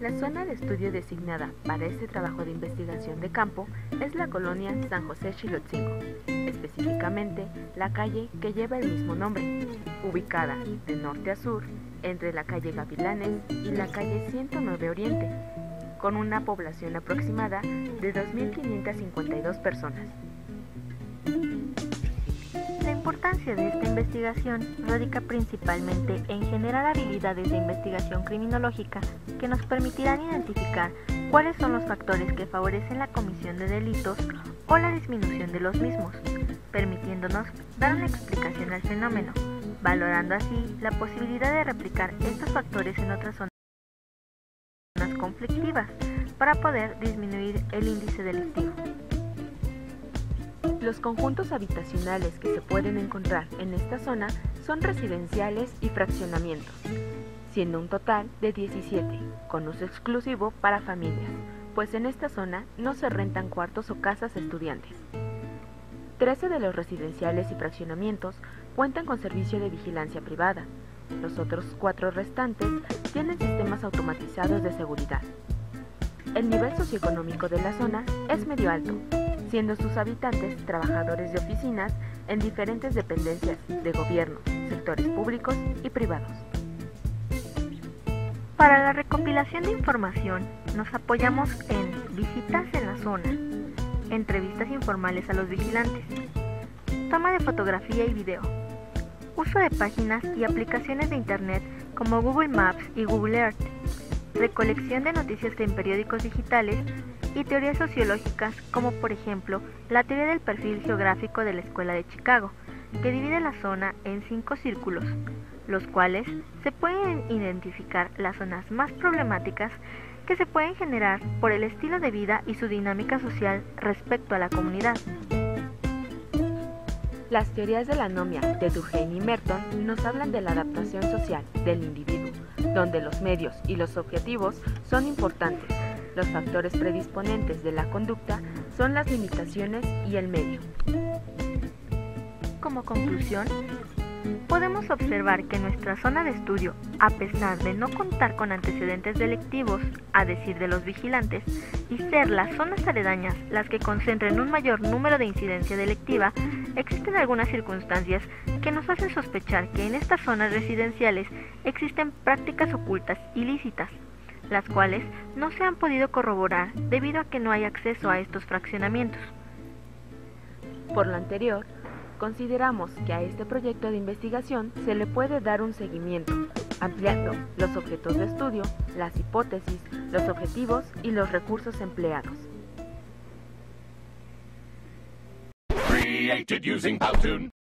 La zona de estudio designada para este trabajo de investigación de campo es la colonia San José Xilotzingo, específicamente la calle que lleva el mismo nombre, ubicada de norte a sur entre la calle Gavilanes y la calle 109 Oriente, con una población aproximada de 2.552 personas. La importancia de esta investigación radica principalmente en generar habilidades de investigación criminológica que nos permitirán identificar cuáles son los factores que favorecen la comisión de delitos o la disminución de los mismos, permitiéndonos dar una explicación al fenómeno, valorando así la posibilidad de replicar estos factores en otras zonas conflictivas para poder disminuir el índice delictivo. Los conjuntos habitacionales que se pueden encontrar en esta zona son residenciales y fraccionamientos, siendo un total de 17, con uso exclusivo para familias, pues en esta zona no se rentan cuartos o casas a estudiantes. 13 de los residenciales y fraccionamientos cuentan con servicio de vigilancia privada. Los otros 4 restantes tienen sistemas automatizados de seguridad. El nivel socioeconómico de la zona es medio alto, siendo sus habitantes trabajadores de oficinas en diferentes dependencias de gobierno, sectores públicos y privados. Para la recopilación de información, nos apoyamos en visitas en la zona, entrevistas informales a los vigilantes, toma de fotografía y video, uso de páginas y aplicaciones de Internet como Google Maps y Google Earth, recolección de noticias en periódicos digitales y teorías sociológicas como por ejemplo la teoría del perfil geográfico de la Escuela de Chicago, que divide la zona en 5 círculos, los cuales se pueden identificar las zonas más problemáticas que se pueden generar por el estilo de vida y su dinámica social respecto a la comunidad. Las teorías de la anomia de Durkheim y Merton nos hablan de la adaptación social del individuo, donde los medios y los objetivos son importantes. Los factores predisponentes de la conducta son las limitaciones y el medio. Como conclusión, podemos observar que nuestra zona de estudio, a pesar de no contar con antecedentes delictivos, a decir de los vigilantes, y ser las zonas aledañas las que concentran un mayor número de incidencia delictiva, existen algunas circunstancias que nos hacen sospechar que en estas zonas residenciales existen prácticas ocultas ilícitas, las cuales no se han podido corroborar debido a que no hay acceso a estos fraccionamientos. Por lo anterior, consideramos que a este proyecto de investigación se le puede dar un seguimiento, ampliando los objetos de estudio, las hipótesis, los objetivos y los recursos empleados. Created using Powtoon.